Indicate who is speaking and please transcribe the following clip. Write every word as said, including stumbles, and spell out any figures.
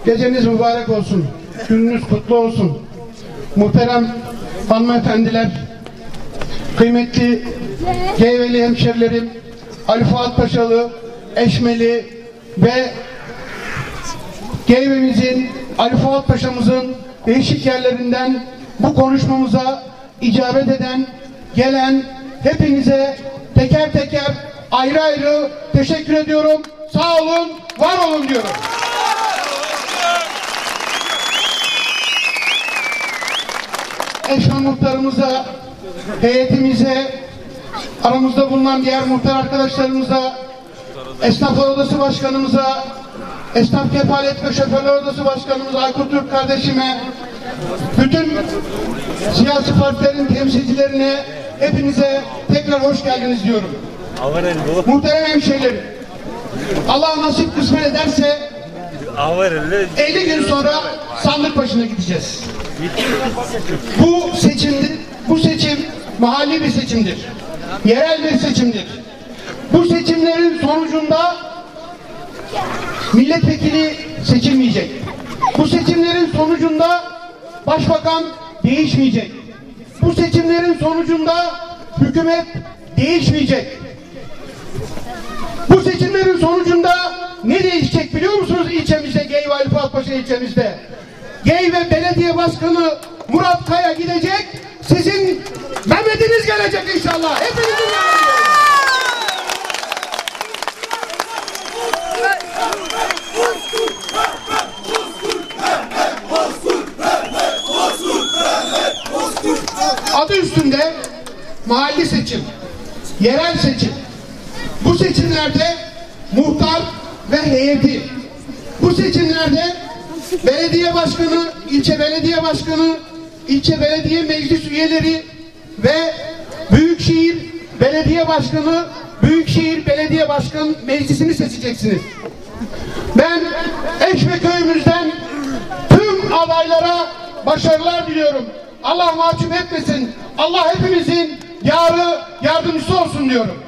Speaker 1: Geceniz mübarek olsun. Gününüz kutlu olsun. Muhterem hanımefendiler, kıymetli Geyveli hemşerilerim, Ali Fuat Paşalı, Eşmeli ve Geyve'mizin, Ali Fuat Paşa'mızın değişik yerlerinden bu konuşmamıza icabet eden, gelen hepinize teker teker ayrı ayrı teşekkür ediyorum. Sağ olun, var olun diyorum. Eşmen muhtarımıza, heyetimize, aramızda bulunan diğer muhtar arkadaşlarımıza, Esnaflar Odası Başkanımıza, Esnaf Kefalet ve Şoförler Odası Başkanımız Aykut Türk kardeşime, bütün siyasi partilerin temsilcilerine, hepinize tekrar hoş geldiniz diyorum. Muhterem hemşehrilerim, Allah nasip kısmet ederse elli gün sonra sandık başına gideceğiz. Bu seçimdir, bu seçim mahalli bir seçimdir. Yerel bir seçimdir. Bu seçimlerin sonucunda milletvekili seçilmeyecek. Bu seçimlerin sonucunda başbakan değişmeyecek. Bu seçimlerin sonucunda hükümet değişmeyecek. Bu seçimlerin sonucunda ne değişecek biliyor musunuz ilçemizde, Geyve Ali Fuat Paşa ilçemizde? Geyve Belediye Başkanı Murat Kaya gidecek, sizin Mehmet'iniz gelecek inşallah. Hepinizin gelecek. Adı üstünde mahalli seçim, yerel seçim. Bu seçimlerde muhtar ve heyeti, bu seçimlerde belediye başkanı, ilçe belediye başkanı, ilçe belediye meclis üyeleri ve büyükşehir belediye başkanı, büyükşehir belediye başkan meclisini seçeceksiniz. Ben Eşme köyümüzden tüm adaylara başarılar diliyorum. Allah mahcup etmesin. Allah hepimizin yarı yardımcısı olsun diyorum.